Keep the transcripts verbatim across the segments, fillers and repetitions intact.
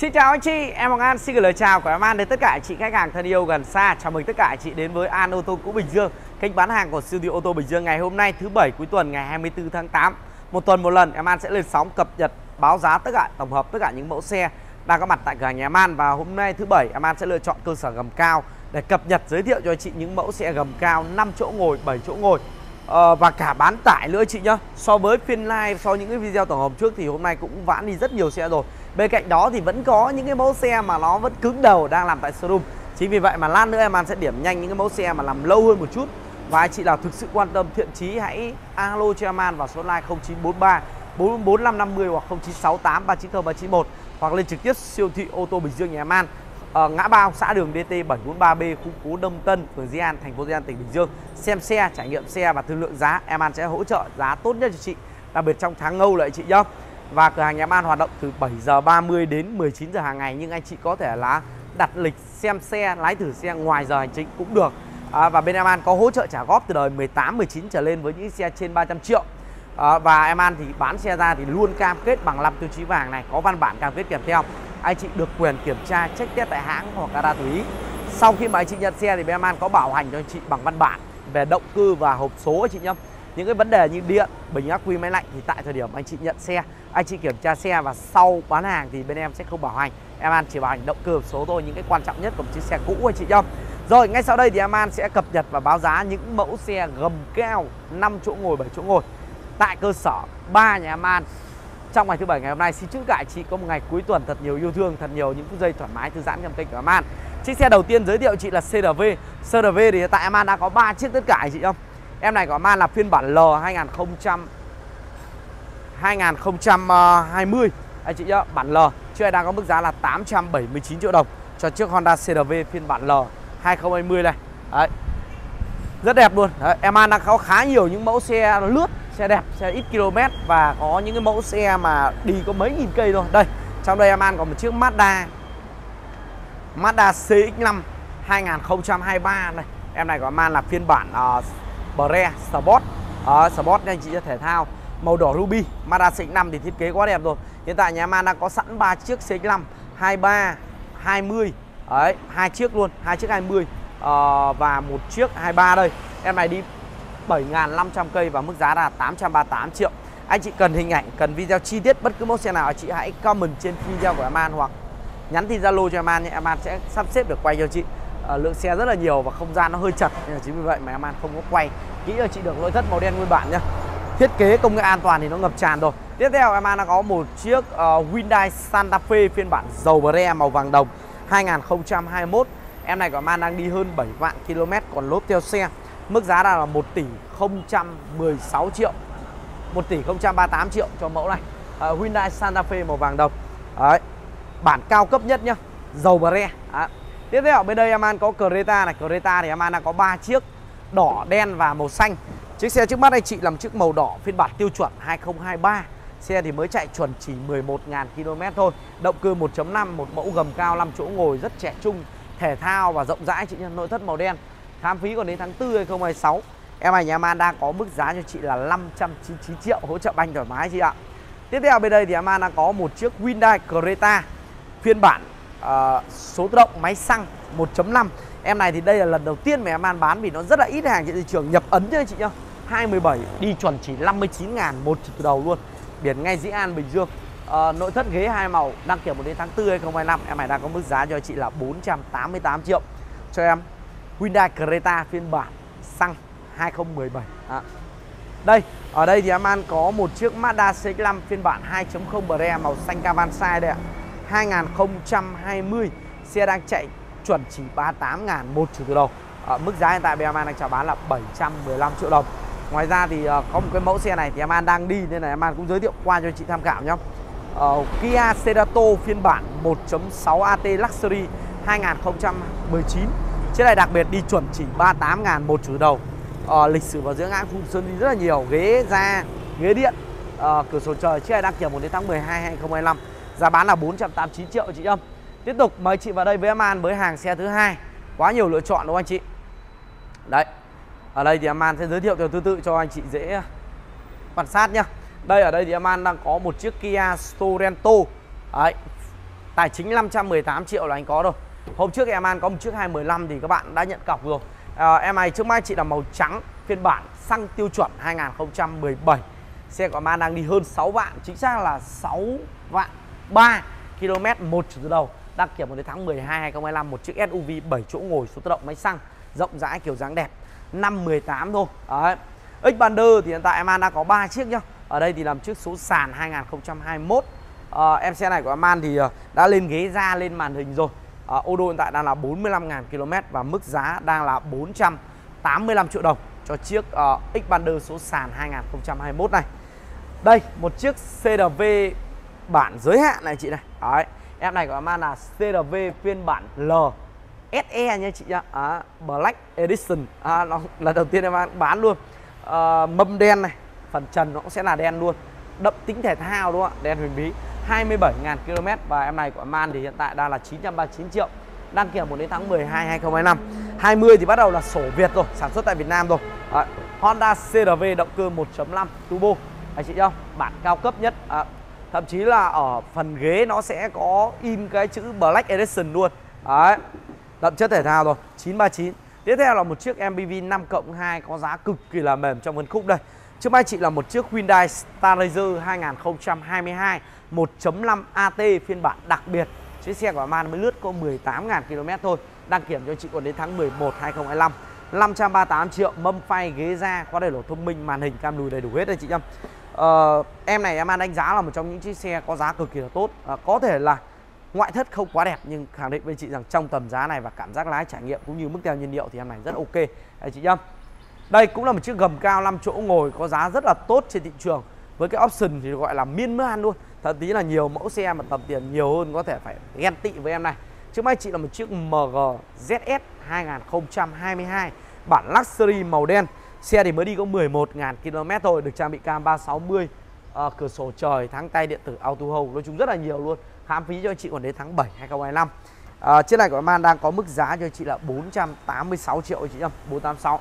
Xin chào anh chị, em Hoàng An xin gửi lời chào của em An đến tất cả anh chị khách hàng thân yêu gần xa. Chào mừng tất cả anh chị đến với An Ô tô cũ Bình Dương, kênh bán hàng của siêu thị ô tô Bình Dương. Ngày hôm nay thứ bảy cuối tuần ngày hai mươi tư tháng tám, một tuần một lần em An sẽ lên sóng cập nhật báo giá tất cả, tổng hợp tất cả những mẫu xe đang có mặt tại cửa hàng nhà em An. Và hôm nay thứ bảy em An sẽ lựa chọn cơ sở gầm cao để cập nhật giới thiệu cho anh chị những mẫu xe gầm cao năm chỗ ngồi, bảy chỗ ngồi. Ờ, và cả bán tải nữa chị nhá. So với phiên live, so những cái video tổng hợp trước thì hôm nay cũng vãn đi rất nhiều xe rồi. Bên cạnh đó thì vẫn có những cái mẫu xe mà nó vẫn cứng đầu đang làm tại showroom. Chính vì vậy mà lát nữa em An sẽ điểm nhanh những cái mẫu xe mà làm lâu hơn một chút. Và anh chị nào thực sự quan tâm thiện chí hãy alo cho em An vào số hotline không chín bốn ba bốn bốn năm năm không hoặc không chín sáu tám ba chín không ba chín một, hoặc lên trực tiếp siêu thị ô tô Bình Dương nhà em An ở ngã ba xã đường đê tê bảy bốn ba B, khu phố Đông Tân, phường Di An, thành phố Di An, tỉnh Bình Dương. Xem xe, trải nghiệm xe và thương lượng giá, em An sẽ hỗ trợ giá tốt nhất cho chị, đặc biệt trong tháng Ngâu lợi chị nhá. Và cửa hàng nhà em An hoạt động từ bảy giờ ba mươi đến mười chín giờ hàng ngày, nhưng anh chị có thể là đặt lịch xem xe, lái thử xe ngoài giờ hành chính cũng được. À, và bên em An có hỗ trợ trả góp từ đời mười tám, mười chín trở lên với những xe trên ba trăm triệu. À, và em An thì bán xe ra thì luôn cam kết bằng năm tiêu chí vàng này, có văn bản cam kết kèm theo. Anh chị được quyền kiểm tra, check test tại hãng hoặc là đa tùy ý. Sau khi mà anh chị nhận xe thì bên em An có bảo hành cho anh chị bằng văn bản về động cơ và hộp số anh chị nhá. Những cái vấn đề như điện, bình ắc quy, máy lạnh thì tại thời điểm anh chị nhận xe, anh chị kiểm tra xe và sau bán hàng thì bên em sẽ không bảo hành. Em An chỉ bảo hành động cơ, hộp số thôi, những cái quan trọng nhất của một chiếc xe cũ anh chị nhá. Rồi ngay sau đây thì em An sẽ cập nhật và báo giá những mẫu xe gầm cao năm chỗ ngồi, bảy chỗ ngồi tại cơ sở ba nhà em An trong ngày thứ bảy ngày hôm nay. Xin chúc cả chị có một ngày cuối tuần thật nhiều yêu thương, thật nhiều những phút giây thoải mái thư giãn trong kênh của em An. Chiếc xe đầu tiên giới thiệu chị là xê rờ vê. xê rờ vê thì tại em An đã có ba chiếc tất cả anh chị không? Em này của em An là phiên bản L hai không hai không anh chị nhá, bản L. Chiếc này đang có mức giá là tám trăm bảy mươi chín triệu đồng cho chiếc Honda xê rờ vê phiên bản L hai không hai không này. Đấy. Rất đẹp luôn. Đấy, em An đang có khá nhiều những mẫu xe lướt, xe đẹp, xe ít km và có những cái mẫu xe mà đi có mấy nghìn cây thôi. Đây, trong đây em An có một chiếc Mazda Mazda xê ích năm hai không hai ba này. Em này của em An là phiên bản uh, Bre Sport, uh, Sport anh chị cho thể thao, màu đỏ ruby. Mazda xê ích năm thì thiết kế quá đẹp rồi. Hiện tại nhà em An đang có sẵn ba chiếc xê ích năm hai ba, hai mươi. Đấy, hai chiếc luôn, hai chiếc hai mươi uh, và một chiếc hai ba đây. Em này đi bảy nghìn năm trăm cây và mức giá là tám trăm ba mươi tám triệu. Anh chị cần hình ảnh, cần video chi tiết bất cứ mẫu xe nào, anh chị hãy comment trên video của em An hoặc nhắn tin Zalo cho em An nhé. Em An sẽ sắp xếp được quay cho chị. À, lượng xe rất là nhiều và không gian nó hơi chật, nên là chính vì vậy mà em An không có quay kỹ cho chị được. Nội thất màu đen nguyên bản nhá. Thiết kế công nghệ an toàn thì nó ngập tràn rồi. Tiếp theo em An đã có một chiếc uh, Hyundai Santa Fe phiên bản dầu Bre màu vàng đồng hai không hai mốt. Em này của em An đang đi hơn bảy vạn km còn lốp theo xe. Mức giá là một tỷ không trăm mười sáu triệu, một tỷ không trăm ba mươi tám triệu cho mẫu này. uh, Hyundai Santa Fe màu vàng đồng. Đấy, bản cao cấp nhất nhá, dầu Bre. Đấy. Tiếp theo bên đây em An có Creta này. Creta thì em An đang có ba chiếc, đỏ, đen và màu xanh. Chiếc xe trước mắt anh chị làm chiếc màu đỏ phiên bản tiêu chuẩn hai không hai ba. Xe thì mới chạy chuẩn chỉ mười một nghìn km thôi. Động cơ một chấm năm, một mẫu gầm cao năm chỗ ngồi rất trẻ trung, thể thao và rộng rãi chị nhá. Nội thất màu đen. Khám phí còn đến tháng tư hai không hai sáu. Em này nhà em An đang có mức giá cho chị là năm trăm chín mươi chín triệu, hỗ trợ banh thoải mái chị ạ. Tiếp theo bên đây thì em An đang có một chiếc Hyundai Creta phiên bản uh, số tự động máy xăng một chấm năm. Em này thì đây là lần đầu tiên mà em An bán vì nó rất là ít hàng trên thị trường, nhập ấn thôi chị nhá. hai mươi bảy đi chuẩn chỉ năm mươi chín nghìn một từ đầu luôn. Biển ngay Dĩ An, Bình Dương. uh, Nội thất ghế hai màu, đăng kiểm một đến tháng tư hai không hai lăm. Em này đang có mức giá cho chị là bốn trăm tám mươi tám triệu cho em Hyundai Creta phiên bản xăng hai không một bảy. À. Đây, ở đây thì em An có một chiếc Mazda xê ích năm phiên bản hai chấm không Bre màu xanh Cavansai đây ạ. hai không hai không. Xe đang chạy chuẩn chỉ ba mươi tám nghìn một triệu từ đầu. À, mức giá hiện tại em An đang chào bán là bảy trăm mười lăm triệu đồng. Ngoài ra thì uh, có một cái mẫu xe này thì em An đang đi nên là em An cũng giới thiệu qua cho chị tham khảo nhé. Uh, Kia Cerato phiên bản một chấm sáu a tê Luxury hai không một chín. Chiếc này đặc biệt đi chuẩn chỉ ba mươi tám nghìn một triệu đầu. Uh, lịch sử và dưỡng hãng Phun Sơn đi rất là nhiều, ghế da, ghế điện, uh, cửa sổ trời. Chiếc này đang kiểm một đến tháng mười hai hai không hai lăm. Giá bán là bốn trăm tám mươi chín triệu chị Âm. Tiếp tục mời chị vào đây với em An với hàng xe thứ hai. Quá nhiều lựa chọn đúng không anh chị? Đấy. Ở đây thì em An sẽ giới thiệu theo thứ tự cho anh chị dễ quan sát nhá. Đây ở đây thì em An đang có một chiếc Kia Sorento. Đấy, Tài chính năm trăm mười tám triệu là anh có rồi. Hôm trước em An có một chiếc hai mười lăm thì các bạn đã nhận cọc rồi. à, Em này trước mắt chị là màu trắng, phiên bản xăng tiêu chuẩn hai không một bảy. Xe của em An đang đi hơn sáu vạn, chính xác là sáu vạn ba ki lô mét một chủ từ đầu. Đăng kiểm vào đến tháng mười hai hai không hai lăm. Một chiếc ét u vê bảy chỗ ngồi số tự động máy xăng, rộng rãi kiểu dáng đẹp, năm mười tám thôi. Đấy. Xpander thì hiện tại em An đã có ba chiếc nhá. Ở đây thì làm chiếc số sàn hai không hai mốt. à, Em xe này của em An thì đã lên ghế da, lên màn hình rồi. à, Ô đô hiện tại đang là bốn mươi lăm nghìn ki lô mét và mức giá đang là bốn trăm tám mươi lăm triệu đồng cho chiếc uh, Xpander số sàn hai không hai mốt này. Đây, một chiếc xê rờ vê bản giới hạn này chị này. Đấy. Em này của em An là xê rờ vê phiên bản L ét e nha chị nhá. À, Black Edition. À, nó là đầu tiên em An bán luôn. à, Mâm đen này, phần trần nó cũng sẽ là đen luôn. Đậm tính thể thao đúng không ạ? Đen huyền bí, hai mươi bảy nghìn ki lô mét. Và em này của em An thì hiện tại đang là chín trăm ba mươi chín triệu. Đăng kiểm một đến tháng mười hai hai không hai lăm. hai mươi thì bắt đầu là sổ Việt rồi, sản xuất tại Việt Nam rồi. Đấy. Honda xê rờ vê động cơ một chấm năm turbo. Anh chị không? Bản cao cấp nhất. À, thậm chí là ở phần ghế nó sẽ có in cái chữ Black Edition luôn. Đấy. Đậm chất thể thao rồi, chín trăm ba mươi chín. Tiếp theo là một chiếc em pê vê năm cộng hai có giá cực kỳ là mềm trong phân khúc đây. Trước mắt chị là một chiếc Hyundai Starrazer hai không hai hai một chấm năm a tê phiên bản đặc biệt. Chiếc xe của em An mới lướt có mười tám nghìn ki lô mét thôi. Đăng kiểm cho chị còn đến tháng mười một hai không hai lăm. năm trăm ba mươi tám triệu, mâm phay, ghế da, có đầy đủ thông minh, màn hình, cam lùi đầy đủ hết đây chị em. Ờ, em này em An đánh giá là một trong những chiếc xe có giá cực kỳ là tốt. à, Có thể là ngoại thất không quá đẹp nhưng khẳng định với chị rằng trong tầm giá này và cảm giác lái trải nghiệm cũng như mức theo nhiên liệu thì em này rất ok đây chị em. Đây cũng là một chiếc gầm cao năm chỗ ngồi có giá rất là tốt trên thị trường, với cái option thì gọi là miên man luôn. Thậm chí là nhiều mẫu xe mà tầm tiền nhiều hơn có thể phải ghen tị với em này. Trước mắt chị là một chiếc em giê zét ét hai không hai hai bản luxury màu đen. Xe thì mới đi có mười một nghìn ki lô mét thôi, được trang bị cam ba sáu mươi, à, cửa sổ trời, thắng tay điện tử auto hold, nói chung rất là nhiều luôn. Khám phí cho chị còn đến tháng bảy hai không hai lăm. à, Chiếc này của em An đang có mức giá cho chị là bốn trăm tám mươi sáu triệu chị em, bốn trăm tám mươi sáu.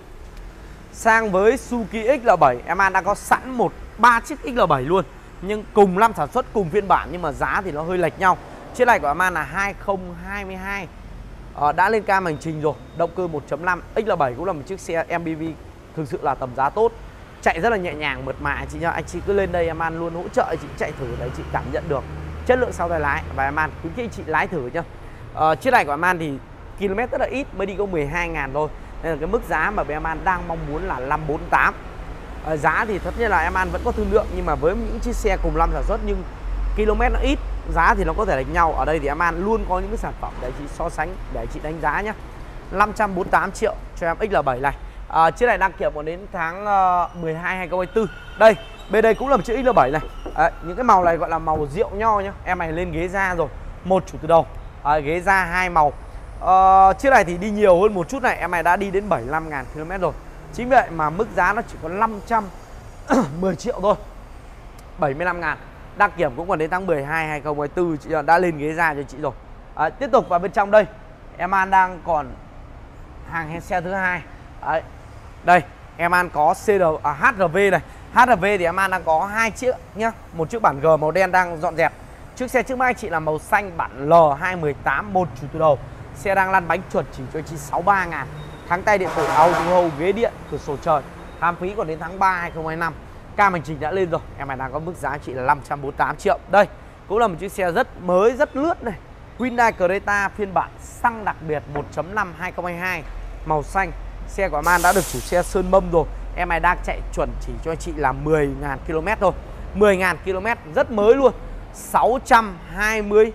Sang với Suzuki ích lờ bảy, em An đang có sẵn một ba chiếc ích lờ bảy luôn, nhưng cùng năm sản xuất, cùng phiên bản nhưng mà giá thì nó hơi lệch nhau. Chiếc này của em An là hai không hai hai, à, đã lên cam hành trình rồi, động cơ một chấm năm. ích lờ bảy cũng là một chiếc xe em pê vê thực sự là tầm giá tốt, chạy rất là nhẹ nhàng, mượt mà chị nhá. Anh chị cứ lên đây em An luôn hỗ trợ chị chạy thử đấy, chị cảm nhận được chất lượng sau tay lái và em An khuyến khích chị lái thử nhá. À, chiếc này của em An thì km rất là ít, mới đi có mười hai nghìn thôi, nên là cái mức giá mà em An đang mong muốn là năm bốn tám. à, Giá thì tất nhiên là em An vẫn có thương lượng, nhưng mà với những chiếc xe cùng năm sản xuất nhưng km nó ít, giá thì nó có thể đánh nhau. Ở đây thì em An luôn có những cái sản phẩm để chị so sánh, để chị đánh giá nhé. Năm trăm bốn mươi tám triệu cho em ích lờ bảy này. à, Chiếc này đăng kiểm còn đến tháng uh, mười hai hai không hai tư. Đây, bên đây cũng là một chiếc ích lờ bảy này. à, Những cái màu này gọi là màu rượu nho nhá. Em này lên ghế da rồi, một chủ từ đầu, à, ghế da hai màu. à, Chiếc này thì đi nhiều hơn một chút này, em này đã đi đến bảy mươi lăm nghìn ki lô mét rồi. Chính vậy mà mức giá nó chỉ có năm trăm mười triệu thôi, bảy mươi lăm ngàn. Đăng kiểm cũng còn đến tháng mười hai hai không hai tư, chị đã lên ghế da cho chị rồi. à, Tiếp tục vào bên trong đây, em An đang còn hàng xe thứ hai. Đấy. Đây, em An có xê rờ, à, hát rờ vê này. hát rờ vê thì em An đang có hai chiếc nhá. Một chiếc bản G màu đen đang dọn dẹp. Chiếc xe trước mắt chị là màu xanh bản L hai một tám, một chủ từ đầu. Xe đang lăn bánh chuột chỉ cho chị sáu mươi ba ngàn. Thắng tay điện tử auto hold, ghế điện, cửa sổ trời. Khám phí còn đến tháng ba hai không hai năm. Cam hành trình đã lên rồi, em này đang có mức giá trị là năm trăm bốn mươi tám triệu. Đây, cũng là một chiếc xe rất mới, rất lướt này. Hyundai Creta phiên bản xăng đặc biệt một chấm năm hai không hai hai, màu xanh. Xe của em An đã được chủ xe sơn mâm rồi. Em này đang chạy chuẩn chỉ cho chị là mười nghìn ki lô mét thôi, mười nghìn ki lô mét, rất mới luôn. Sáu trăm hai mươi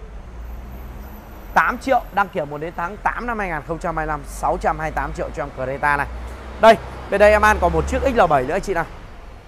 tám triệu, đăng kiểm một đến tháng tám năm hai không hai lăm. Sáu trăm hai mươi tám triệu cho em Creta này. Đây, bên đây em An có một chiếc ích lờ bảy nữa chị nào.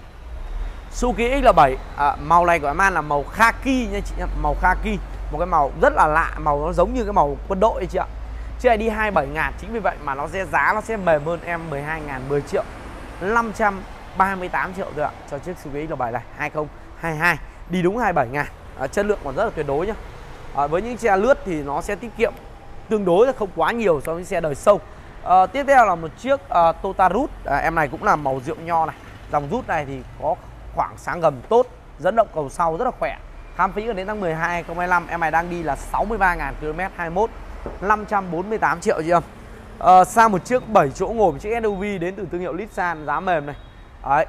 Suzuki ích lờ bảy, à, màu này của em An là màu khaki nha chị nhá, màu khaki, một cái màu rất là lạ, màu nó giống như cái màu quân đội chị ạ. Chiếc này đi hai mươi bảy ngàn, chính vì vậy mà nó sẽ giá nó sẽ mềm hơn em mười hai ngàn, mười triệu. năm trăm ba mươi tám triệu thôi ạ cho chiếc Suzuki ích lờ bảy này hai không hai hai, đi đúng hai mươi bảy ngàn. à, Chất lượng còn rất là tuyệt đối nhá. à, Với những xe lướt thì nó sẽ tiết kiệm tương đối là không quá nhiều so với xe đời sâu. à, Tiếp theo là một chiếc uh, Toyota Root, à, em này cũng là màu rượu nho này. Dòng Root này thì có khoảng sáng gầm tốt, dẫn động cầu sau rất là khỏe, Khám phí còn đến tháng mười hai hai không hai lăm, em này đang đi là sáu mươi ba nghìn ki lô mét, hai mươi mốt, năm trăm bốn mươi tám triệu chị em. Ờ, sang một chiếc bảy chỗ ngồi, một chiếc ét u vê đến từ thương hiệu Nissan, giá mềm này. Đấy.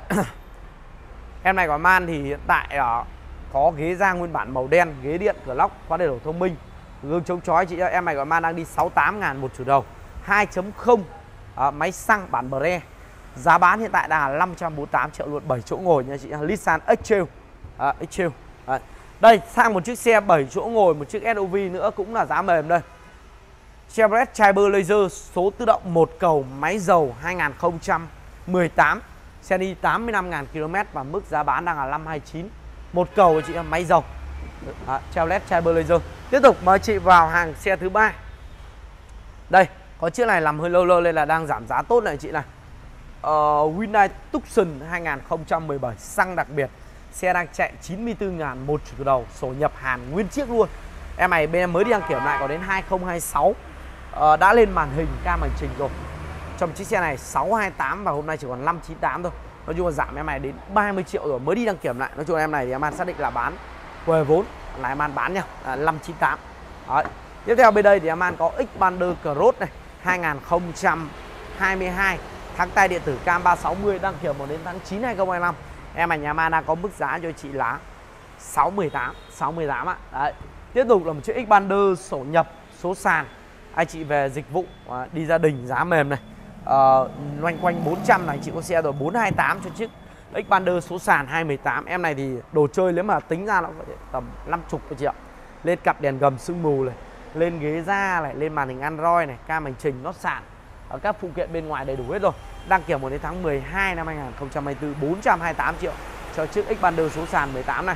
Em này của Man thì hiện tại uh, có ghế da nguyên bản màu đen, ghế điện, cửa lóc, khóa đầy đủ thông minh, gương chống chói chị em. Em này của Man đang đi sáu mươi tám nghìn một chủ đầu, hai chấm không, uh, máy xăng bản Bre. Giá bán hiện tại là năm trăm bốn mươi tám triệu luôn, bảy chỗ ngồi nha chị. Nissan X-Trail. À, X-Trail. Đấy. Đây, sang một chiếc xe bảy chỗ ngồi, một chiếc ét u vê nữa cũng là giá mềm đây. Chevrolet Trailblazer số tự động một cầu, máy dầu hai nghìn không trăm mười tám. Xe đi tám mươi lăm nghìn ki lô mét và mức giá bán đang là năm trăm hai mươi chín. Một cầu chị em, máy dầu. À, Chevrolet Trailblazer. Tiếp tục mời chị vào hàng xe thứ ba. Đây, có chiếc này làm hơi lâu lâu nên là đang giảm giá tốt này chị này. Uh, Hyundai Tucson hai nghìn không trăm mười bảy xăng đặc biệt. Xe đang chạy chín mươi tư nghìn một chủ đầu, sổ nhập Hàn nguyên chiếc luôn. Em này bên em mới đi đăng kiểm lại có đến hai không hai sáu. uh, Đã lên màn hình cam hành trình rồi. Trong chiếc xe này sáu hai tám và hôm nay chỉ còn năm chín tám thôi. Nói chung là giảm em này đến ba mươi triệu rồi, mới đi đăng kiểm lại. Nói chung là em này thì em An xác định là bán về vốn, là em An bán nha, là năm chín tám. Đấy. Tiếp theo bên đây thì em An có Xpander Cross này, hai nghìn không trăm hai mươi hai, thắng tay điện tử cam ba sáu mươi, đăng kiểm đến tháng chín hai không hai lăm. Em này nhà Man đang có mức giá cho chị là sáu mươi tám, sáu mươi tám ạ. Đấy. Tiếp tục là một chiếc Xpander sổ nhập, số sàn. Anh chị về dịch vụ đi gia đình giá mềm này. Uh, loanh quanh bốn trăm này, chị có xe rồi, bốn hai tám cho chiếc Xpander số sàn hai mười tám. Em này thì đồ chơi nếu mà tính ra nó có tầm năm mươi triệu. Lên cặp đèn gầm sương mù này, lên ghế da này, lên màn hình Android này, cam hành trình, nót sàn, ở các phụ kiện bên ngoài đầy đủ hết rồi. Đăng kiểm đến tháng mười hai năm hai nghìn không trăm hai mươi tư, bốn trăm hai mươi tám triệu cho chiếc Xpander số sàn mười tám này.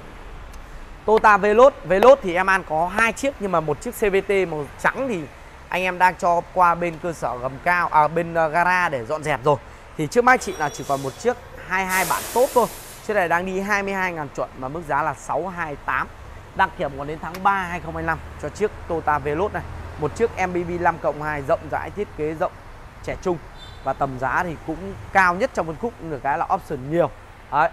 Toyota Veloz, Veloz thì em An có hai chiếc, nhưng mà một chiếc xê vê tê màu trắng thì anh em đang cho qua bên cơ sở gầm cao, à bên uh, gara để dọn dẹp rồi. Thì trước mắt chị là chỉ còn một chiếc hai mươi hai bản tốt thôi. Chiếc này đang đi hai mươi hai nghìn chuẩn và mức giá là sáu hai tám. Đăng kiểm còn đến tháng ba hai không hai lăm cho chiếc Toyota Veloz này. Một chiếc em pê vê năm cộng hai rộng rãi, thiết kế rộng, trẻ trung và tầm giá thì cũng cao nhất trong phân khúc, được cái là option nhiều. Đấy.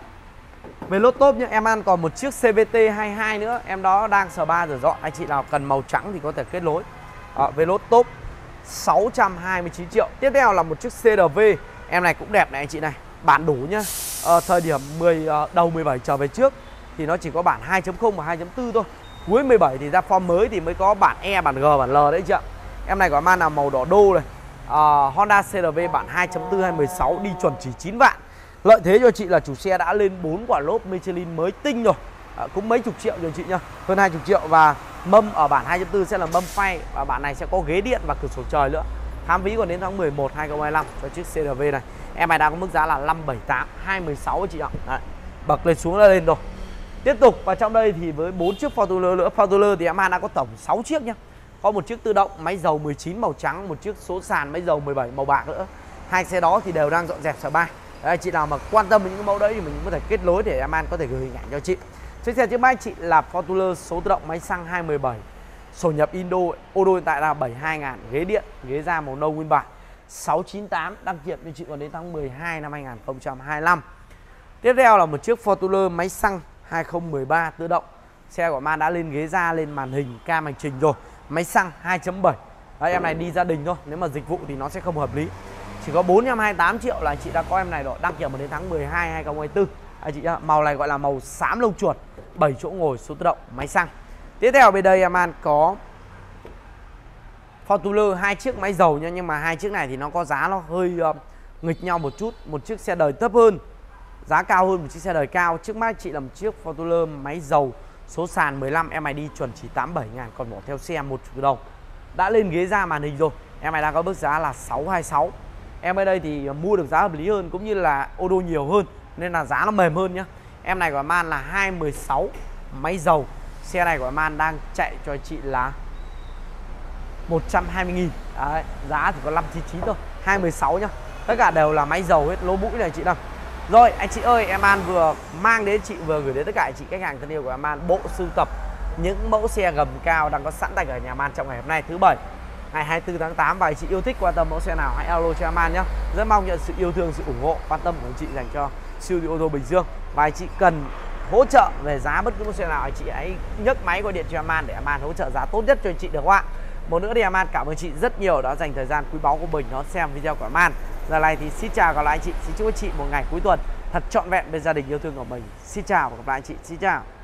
Veloz top nhá. Em An còn một chiếc xê vê tê hai mươi hai nữa, em đó đang sờ ba rồi dọn. Anh chị nào cần màu trắng thì có thể kết nối. Đó, Veloz top sáu trăm hai mươi chín triệu. Tiếp theo là một chiếc xê rờ vê. Em này cũng đẹp này anh chị này, bản đủ nhá. à, Thời điểm mười đầu mười bảy trở về trước thì nó chỉ có bản hai chấm không và hai chấm bốn thôi. Cuối mười bảy thì ra form mới thì mới có bản E, bản G, bản L đấy chị ạ. Em này có man là màu đỏ đô này. à, Honda xê rờ vê bản hai chấm bốn hai mười sáu, đi chuẩn chỉ chín vạn. Lợi thế cho chị là chủ xe đã lên bốn quả lốp Michelin mới tinh rồi. à, Cũng mấy chục triệu rồi chị nhá, hơn hai mươi triệu. Và mâm ở bản hai chấm bốn sẽ là mâm phay, và bản này sẽ có ghế điện và cửa sổ trời nữa. Khám phí còn đến tháng mười một hai không hai lăm cho chiếc xê rờ vê này. Em này đang có mức giá là năm bảy tám, hai mươi sáu chị ạ. Đấy. Bậc lên xuống là lên rồi. Tiếp tục vào trong đây thì với bốn chiếc Fortuner nữa. Fortuner thì em An đã có tổng sáu chiếc nhá. Có một chiếc tự động máy dầu mười chín màu trắng, một chiếc số sàn máy dầu mười bảy màu bạc nữa. Hai xe đó thì đều đang dọn dẹp sờ ba. Đấy, chị nào mà quan tâm đến những mẫu đấy thì mình có thể kết nối để em An có thể gửi hình ảnh cho chị. Chiếc xe trước mắt chị là Fortuner số tự động máy xăng hai mười bảy, sổ nhập Indo, ô đô hiện tại là bảy mươi hai nghìn, ghế điện, ghế da màu nâu nguyên bản, sáu chín tám, đăng kiểm cho chị còn đến tháng mười hai năm hai nghìn không trăm hai mươi lăm. Tiếp theo là một chiếc Fortuner máy xăng hai không một ba tự động. Xe của Man đã lên ghế da, lên màn hình, cam hành trình rồi. Máy xăng hai chấm bảy. Đấy, em này đi gia đình thôi, nếu mà dịch vụ thì nó sẽ không hợp lý. Chỉ có bốn trăm hai mươi tám triệu là chị đã có em này rồi, đăng kiểm đến tháng mười hai hai không hai tư. Anh chị nhá, màu này gọi là màu xám lông chuột, bảy chỗ ngồi, số tự động, máy xăng. Tiếp theo bên đây em An có Fortuner hai chiếc máy dầu nha, nhưng mà hai chiếc này thì nó có giá nó hơi uh, nghịch nhau một chút. Một chiếc xe đời thấp hơn, giá cao hơn một chiếc xe đời cao. Trước mắt chị là một chiếc Fortuner máy dầu số sàn mười lăm, em này đi chuẩn chỉ tám mươi bảy nghìn, còn bỏ theo xe một chủ đồng. Đã lên ghế da màn hình rồi. Em này đang có mức giá là sáu hai sáu. Em ở đây thì mua được giá hợp lý hơn, cũng như là ô đô nhiều hơn nên là giá nó mềm hơn nhá. Em này của Man là hai mười sáu máy dầu. Xe này của Man đang chạy cho chị là một trăm hai mươi nghìn. Đấy, giá thì có năm chín chín thôi, hai mười sáu nhá. Tất cả đều là máy dầu hết, lỗ mũi này chị đâu. Rồi anh chị ơi, em An vừa mang đến chị, vừa gửi đến tất cả anh chị khách hàng thân yêu của em An bộ sưu tập những mẫu xe gầm cao đang có sẵn tại ở nhà Man trong ngày hôm nay thứ bảy ngày hai mươi tư tháng tám. Và anh chị yêu thích, quan tâm mẫu xe nào hãy alo cho em An nhé. Rất mong nhận sự yêu thương, sự ủng hộ, quan tâm của anh chị dành cho siêu thị ô tô Bình Dương. Và anh chị cần hỗ trợ về giá bất cứ một xe nào, anh chị hãy nhấc máy gọi điện cho Aman để Aman hỗ trợ giá tốt nhất cho anh chị được không ạ? Một nữa thì Aman cảm ơn chị rất nhiều đã dành thời gian quý báu của mình nó xem video của Aman. Giờ này thì xin chào gặp lại anh chị, xin chúc anh chị một ngày cuối tuần thật trọn vẹn bên gia đình yêu thương của mình. Xin chào và gặp lại anh chị, xin chào.